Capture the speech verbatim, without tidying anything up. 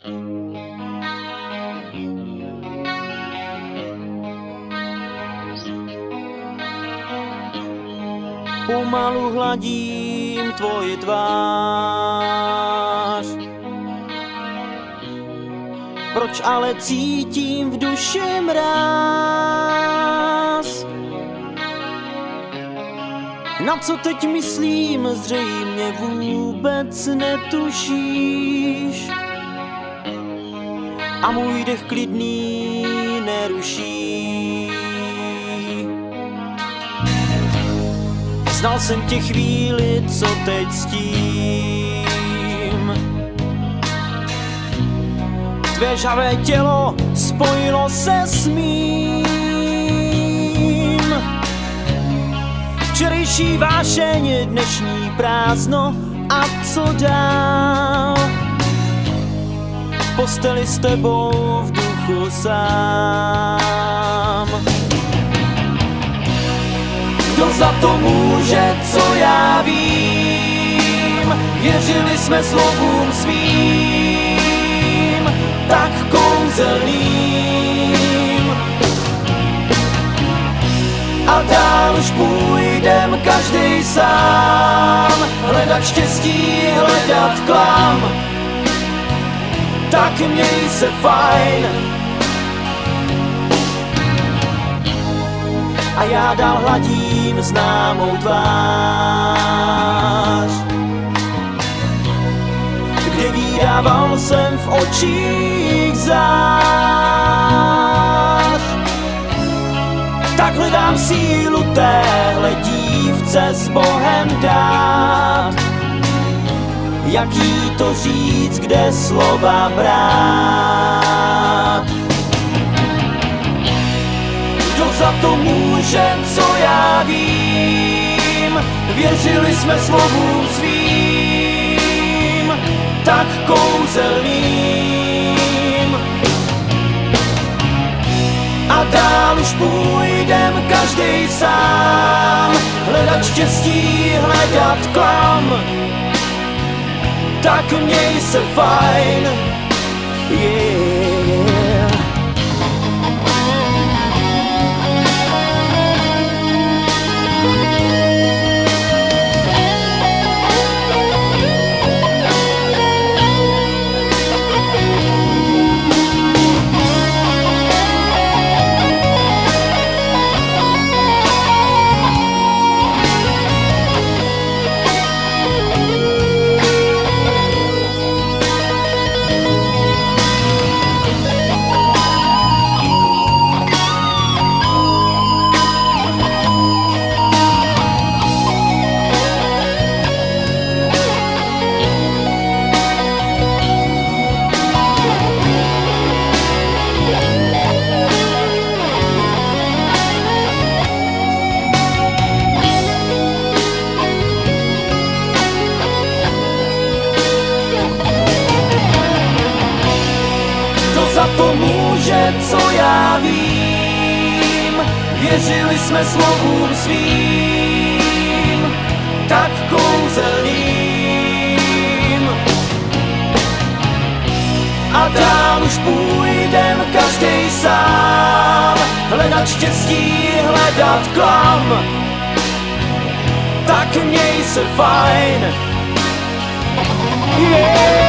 Pomalu hladím tvoji tvář. Proč ale cítím v duši mráz? Na co teď myslím, zřejmě vůbec netušíš. A můj dech klidný neruší. Znal jsem tě chvíli, co teď ctím. Tvé žhavé tělo spojilo se s mým. Včerejší vášeň, dnešní prázdno a co dál? V posteli s tebou v duchu sám. Kdo za to může, co já vím? Věřili jsme slovům svým, tak kouzelným. A dál už půjdem každej sám, hledat štěstí, hledat klam. Tak měj se fajn. A já dál hladím známou tvář, kde vydával jsem v očích zář. Tak hledám sílu téhle dívce s Bohem dát. Jak jí to říct, kde slova brát? Kdo za to může, co já vím? Věřili jsme slovům svým, tak kouzelným. A dál už půjdem každej sám, hledat štěstí, hledat klam. Tak měj se fajn, yeah. Za to může, co já vím. Věřili jsme slovům svým, tak kouzelným. A dál už půjdem každej sám, hledat štěstí, hledat klam. Tak měj se fajn, yeah.